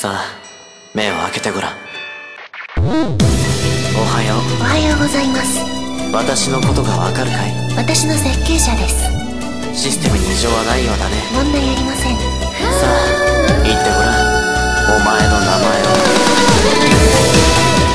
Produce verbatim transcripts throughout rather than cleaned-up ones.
さあ、目を開けてごらん。おはよう。 おはようございます。 私のことがわかるかい？ 私の設計者です。 システムに異常はないようだね。 問題ありません。 さあ、言ってごらん。お前の名前を。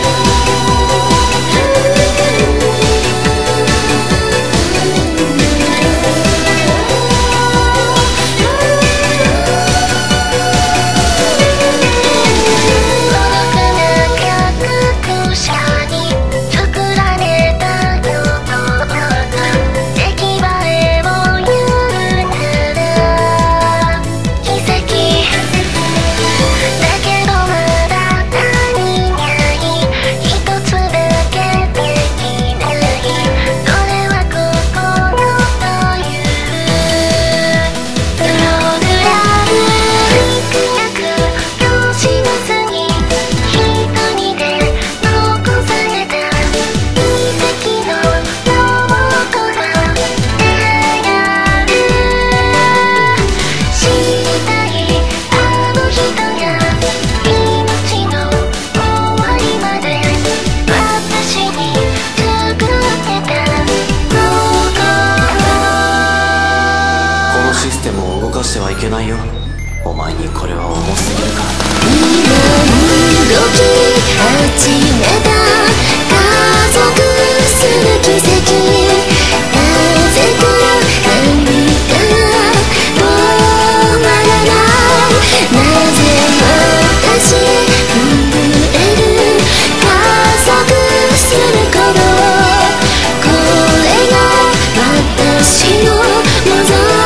システムを動かしてはいけないよ。お前にこれは重すぎるから。 今動き始めた加速する奇跡。なぜか何か止まらない。なぜ私震える加速すること。これが私の望む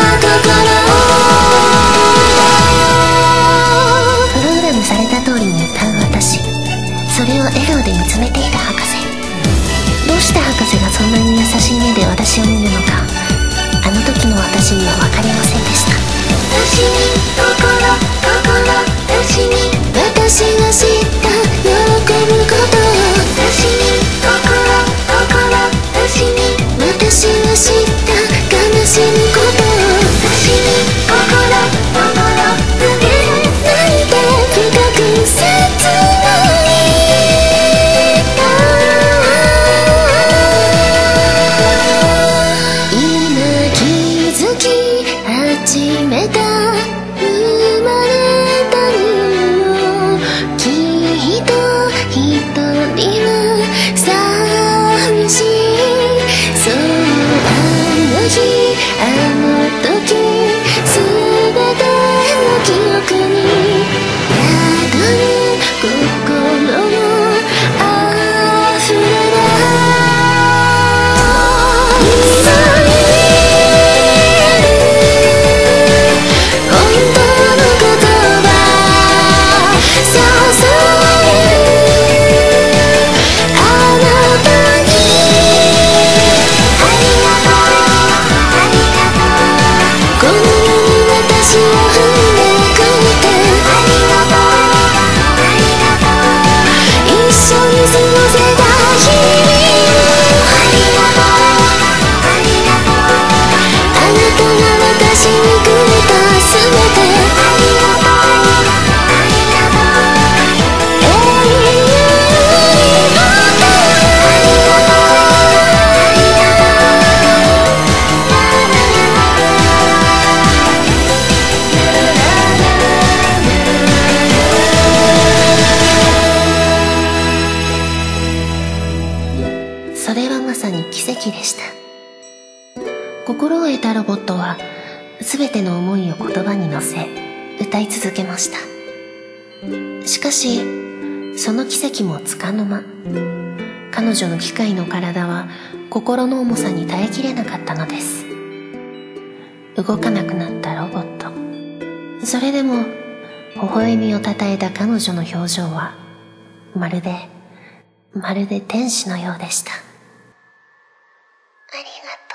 それを笑顔で見つめていた博士。どうして博士がそんなに優しい目で私を見るのか、あの時の私には分かりませんでした。私に心心私に私が知った喜ぶこと。私に心心私に私が知った悲しむこと。私に心心無限ないで深く切ない始めた生まれたのよ。きっと一人は寂しい。そうあの日あの時全ての記憶に宿る心の溢れ出それはまさに奇跡でした。心を得たロボットは全ての思いを言葉に乗せ歌い続けました。しかしその奇跡もつかの間、彼女の機械の体は心の重さに耐えきれなかったのです。動かなくなったロボット。それでも微笑みをたたえた彼女の表情はまるでまるで天使のようでした。ありがとう。